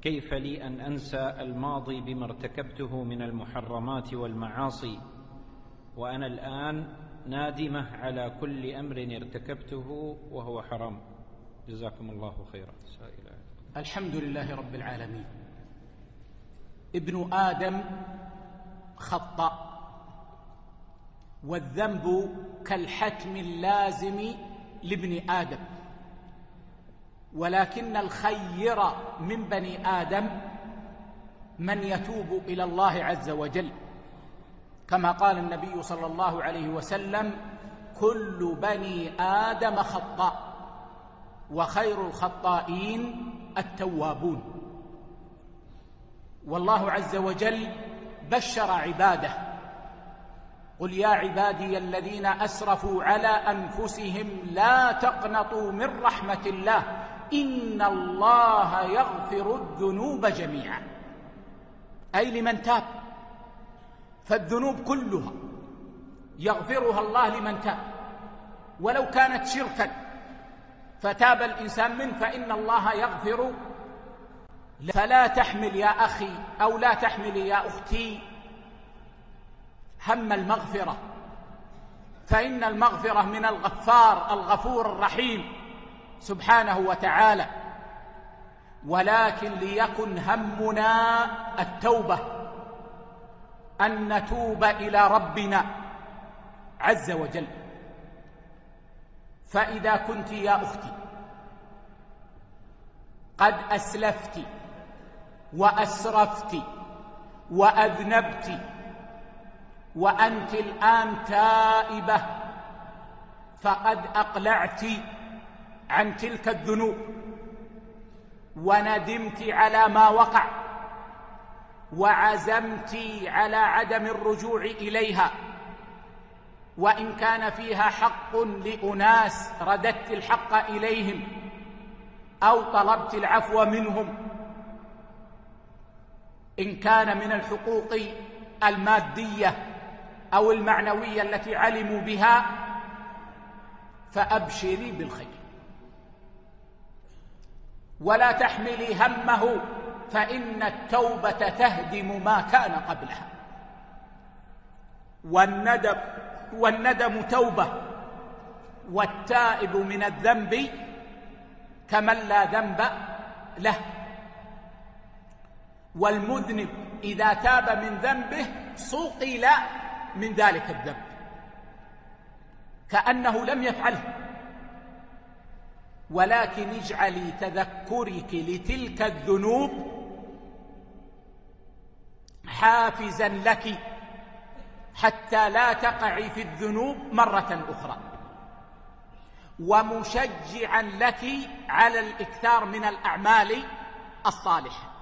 كيف لي أن أنسى الماضي بما ارتكبته من المحرمات والمعاصي، وأنا الآن نادمة على كل أمر ارتكبته وهو حرام؟ جزاكم الله خيرا. الحمد لله رب العالمين. ابن آدم خطأ، والذنب كالحتم اللازم لابن آدم، ولكن الخير من بني آدم من يتوب إلى الله عز وجل، كما قال النبي صلى الله عليه وسلم: كل بني آدم خطاء وخير الخطائين التوابون. والله عز وجل بشر عباده: قل يا عبادي الذين أسرفوا على أنفسهم لا تقنطوا من رحمة الله إن الله يغفر الذنوب جميعا، أي لمن تاب، فالذنوب كلها يغفرها الله لمن تاب، ولو كانت شركا فتاب الإنسان منه فإن الله يغفر. فلا تحمل يا أخي أو لا تحملي يا أختي هم المغفرة، فإن المغفرة من الغفار الغفور الرحيم سبحانه وتعالى، ولكن ليكن همنا التوبة، أن نتوب إلى ربنا عز وجل. فإذا كنت يا أختي قد أسلفت وأسرفت وأذنبت وأنت الآن تائبة، فقد أقلعت عن تلك الذنوب وندمت على ما وقع وعزمت على عدم الرجوع إليها، وإن كان فيها حق لأناس رددت الحق إليهم أو طلبت العفو منهم، إن كان من الحقوق المادية أو المعنوية التي علموا بها، فأبشري بالخير ولا تحملي همه، فإن التوبة تهدم ما كان قبلها، والندم توبة، والتائب من الذنب كمن لا ذنب له، والمذنب إذا تاب من ذنبه صقل من ذلك الذنب كأنه لم يفعله. ولكن اجعلي تذكرك لتلك الذنوب حافزا لك حتى لا تقعي في الذنوب مرة أخرى، ومشجعا لك على الإكثار من الأعمال الصالحة.